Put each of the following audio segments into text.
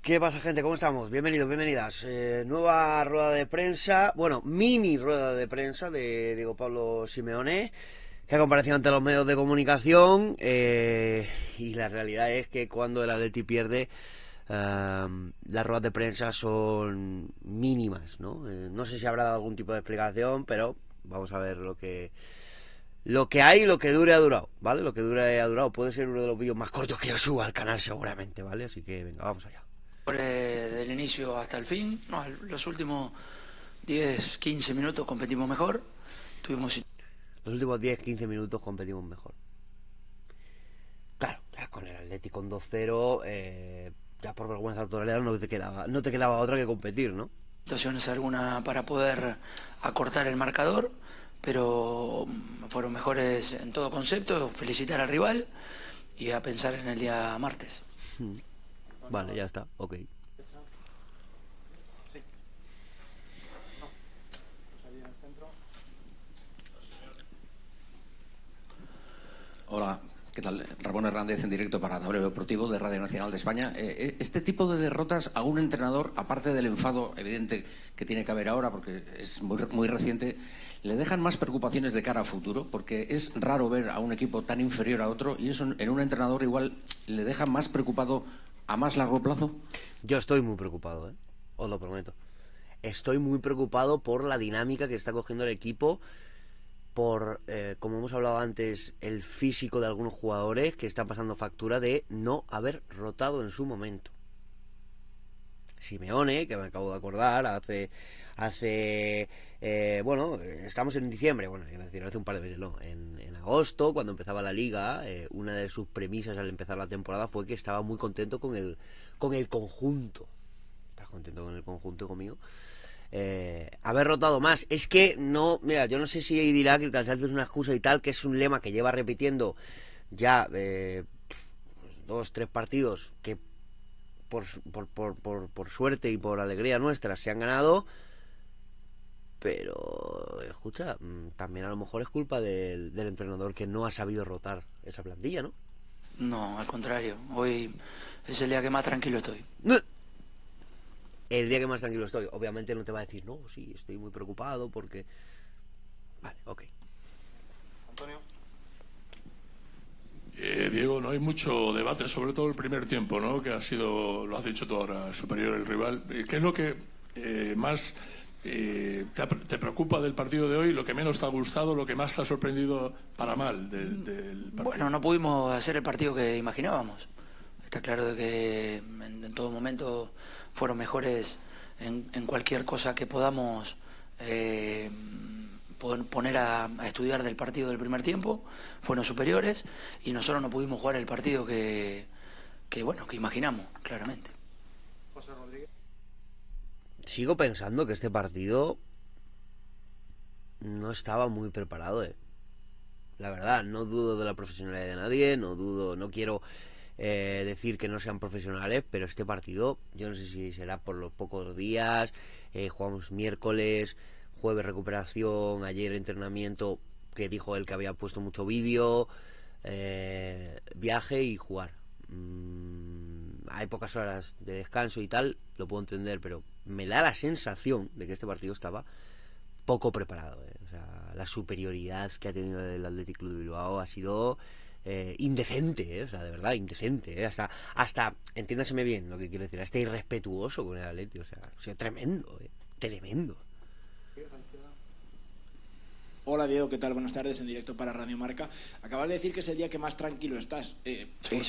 ¿Qué pasa, gente? ¿Cómo estamos? Bienvenidos, bienvenidas. Nueva rueda de prensa, bueno, mini rueda de prensa de Diego Pablo Simeone, que ha comparecido ante los medios de comunicación. Y la realidad es que cuando el Atleti pierde, las ruedas de prensa son mínimas, ¿no? No sé si habrá dado algún tipo de explicación, pero vamos a ver lo que hay, lo que dure ha durado, ¿vale? Lo que dure ha durado. Puede ser uno de los vídeos más cortos que yo suba al canal seguramente, ¿vale? Así que venga, vamos allá. Del inicio hasta el fin, no, los últimos 10-15 minutos competimos mejor, tuvimos... Los últimos 10-15 minutos competimos mejor. Claro, ya con el Atlético con 2-0, ya por vergüenza totalidad no te quedaba otra que competir, ¿no? Situaciones algunas para poder acortar el marcador, pero fueron mejores en todo concepto. Felicitar al rival y a pensar en el día martes. Vale, ya está, ok. Hola, ¿qué tal? Ramón Hernández en directo para Tablero Deportivo de Radio Nacional de España. Este tipo de derrotas a un entrenador, aparte del enfado evidente que tiene que haber ahora, porque es muy reciente, ¿le dejan más preocupaciones de cara a futuro? Porque es raro ver a un equipo tan inferior a otro y eso en un entrenador igual le deja más preocupado a más largo plazo. Yo estoy muy preocupado, os lo prometo. Estoy muy preocupado por la dinámica que está cogiendo el equipo, por, como hemos hablado antes, el físico de algunos jugadores que están pasando factura de no haber rotado en su momento. Simeone, que me acabo de acordar, bueno, estamos en diciembre, bueno, iba a decir, hace un par de meses, no, en agosto, cuando empezaba la liga, una de sus premisas al empezar la temporada fue que estaba muy contento con el conjunto. ¿Estás contento con el conjunto conmigo? Haber rotado más. Es que no, mira, yo no sé si dirá que el cansancio es una excusa y tal, que es un lema que lleva repitiendo ya 2-3 partidos que por suerte y por alegría nuestra se han ganado. Pero, escucha, también a lo mejor es culpa del entrenador que no ha sabido rotar esa plantilla, ¿no? No, al contrario, hoy es el día que más tranquilo estoy. El día que más tranquilo estoy. Obviamente no te va a decir, no, sí, estoy muy preocupado porque... Vale, ok. Antonio. Diego, no hay mucho debate, sobre todo el primer tiempo, ¿no? Que ha sido, lo has dicho tú ahora, superior el rival. ¿Qué es lo que más te preocupa del partido de hoy? ¿Lo que menos te ha gustado? ¿Lo que más te ha sorprendido para mal del partido? Bueno, no pudimos hacer el partido que imaginábamos. Está claro de que en todo momento fueron mejores en cualquier cosa que podamos poner a estudiar del partido del primer tiempo. Fueron superiores y nosotros no pudimos jugar el partido que imaginamos, claramente. José Rodríguez. Sigo pensando que este partido no estaba muy preparado, La verdad, no dudo de la profesionalidad de nadie, no quiero decir que no sean profesionales, pero este partido, yo no sé si será por los pocos días, jugamos miércoles, jueves recuperación, ayer entrenamiento, que dijo él que había puesto mucho vídeo, viaje y jugar. Hay pocas horas de descanso y tal, lo puedo entender, pero me da la sensación de que este partido estaba poco preparado, O sea, la superioridad que ha tenido el Athletic Club de Bilbao ha sido indecente, o sea, de verdad, indecente, hasta, entiéndaseme bien lo que quiero decir, hasta irrespetuoso con el Athletic, o sea, tremendo, tremendo. Hola Diego, ¿qué tal? Buenas tardes, en directo para Radio Marca. Acabas de decir que es el día que más tranquilo estás. Sí,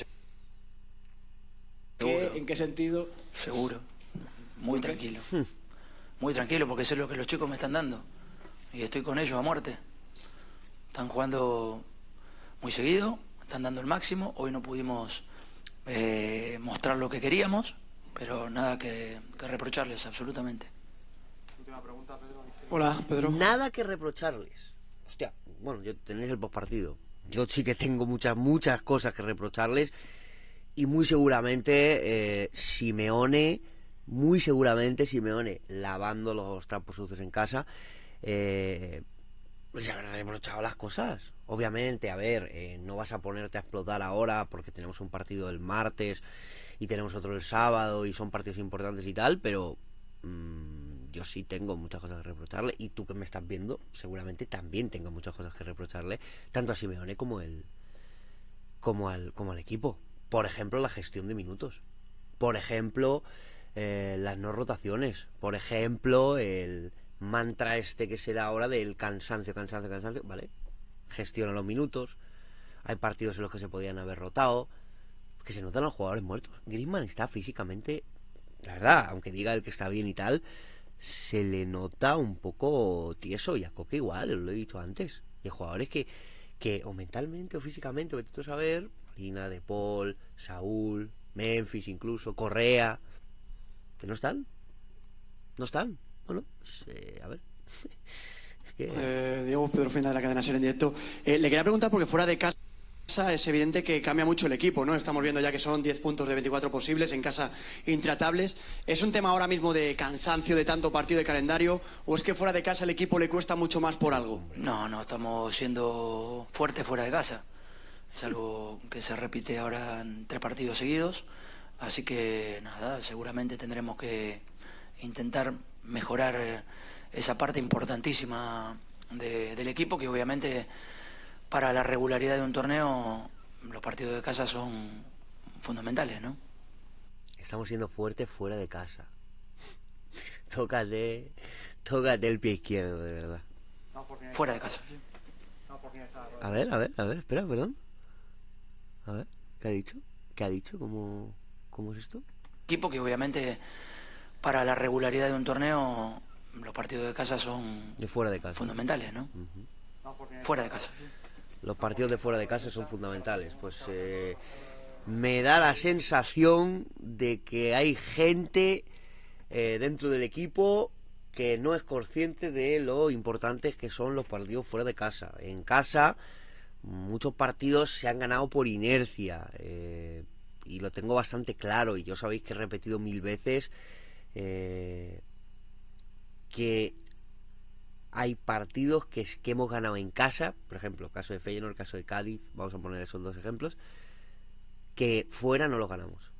¿En qué sentido? seguro, muy tranquilo. Muy tranquilo porque sé lo que los chicos me están dando y estoy con ellos a muerte. Están jugando muy seguido, están dando el máximo. Hoy no pudimos mostrar lo que queríamos, pero nada que reprocharles, absolutamente. Última pregunta, Pedro. Hola, Pedro. Nada que reprocharles. Hostia, bueno, yo tenéis el postpartido. Yo sí que tengo muchas cosas que reprocharles y muy seguramente Simeone lavando los trapos sucios en casa, se habrán reprochado las cosas. Obviamente, a ver, no vas a ponerte a explotar ahora porque tenemos un partido el martes y tenemos otro el sábado y son partidos importantes y tal, pero yo sí tengo muchas cosas que reprocharle, y tú que me estás viendo seguramente también tengo muchas cosas que reprocharle, tanto a Simeone como al equipo. Por ejemplo, la gestión de minutos, por ejemplo, las no rotaciones, por ejemplo, el mantra este que se da ahora del cansancio, ¿vale? Gestiona los minutos. Hay partidos en los que se podían haber rotado, que se notan a los jugadores muertos. Griezmann está físicamente, la verdad, aunque diga el que está bien y tal, se le nota un poco tieso, y a Coque igual, lo he dicho antes. Y hay jugadores que o mentalmente o físicamente, vete tú a saber, Marina, De Paul, Saúl, Memphis incluso, Correa, que no están. Bueno, pues, a ver. Es que... Diego, Pedro Fina de la cadena SER en directo. Le quería preguntar, porque fuera de casa es evidente que cambia mucho el equipo, ¿no? Estamos viendo ya que son 10 puntos de 24 posibles, en casa intratables. ¿Es un tema ahora mismo de cansancio de tanto partido de calendario, o es que fuera de casa el equipo le cuesta mucho más por algo? No, estamos siendo fuertes fuera de casa. Es algo que se repite ahora en 3 partidos seguidos. Así que nada, seguramente tendremos que intentar mejorar esa parte importantísima del equipo, que obviamente para la regularidad de un torneo los partidos de casa son fundamentales, ¿no? Estamos siendo fuertes fuera de casa. Tócate el pie izquierdo, de verdad. Fuera de casa. A ver, espera, perdón. A ver, ¿qué ha dicho? ¿Cómo es esto? Equipo que obviamente para la regularidad de un torneo los partidos de casa son de fuera de casa, fundamentales, ¿no? Fuera de casa. Los partidos de fuera de casa son fundamentales. Pues me da la sensación de que hay gente dentro del equipo que no es consciente de lo importantes que son los partidos fuera de casa. En casa muchos partidos se han ganado por inercia, y lo tengo bastante claro, y yo sabéis que he repetido 1000 veces que hay partidos que hemos ganado en casa, por ejemplo, caso de Feyenoord, caso de Cádiz, vamos a poner esos 2 ejemplos, que fuera no lo ganamos.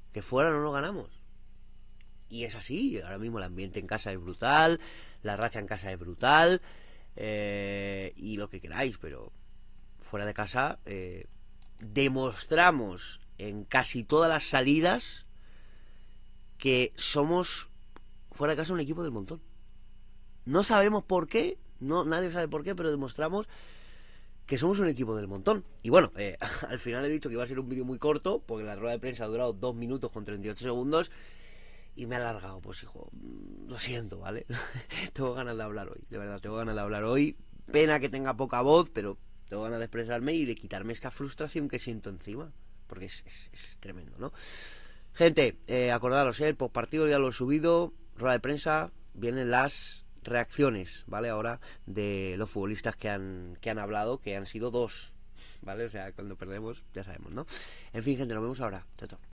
Y es así, ahora mismo el ambiente en casa es brutal, la racha en casa es brutal, y lo que queráis, pero fuera de casa demostramos en casi todas las salidas que somos fuera de casa un equipo del montón. No sabemos por qué, nadie sabe por qué, pero demostramos que somos un equipo del montón. Y bueno, al final he dicho que iba a ser un vídeo muy corto, porque la rueda de prensa ha durado 2 minutos con 38 segundos, y me ha alargado. Pues hijo, lo siento, ¿vale? Tengo ganas de hablar hoy, de verdad, tengo ganas de hablar hoy. Pena que tenga poca voz, pero tengo ganas de expresarme y de quitarme esta frustración que siento encima, porque es tremendo, ¿no? Gente, acordaros, el postpartido ya lo he subido, rueda de prensa, vienen las reacciones, ¿vale? Ahora de los futbolistas que han hablado, que han sido 2, ¿vale? O sea, cuando perdemos ya sabemos, ¿no? En fin, gente, nos vemos ahora. Chao, chao.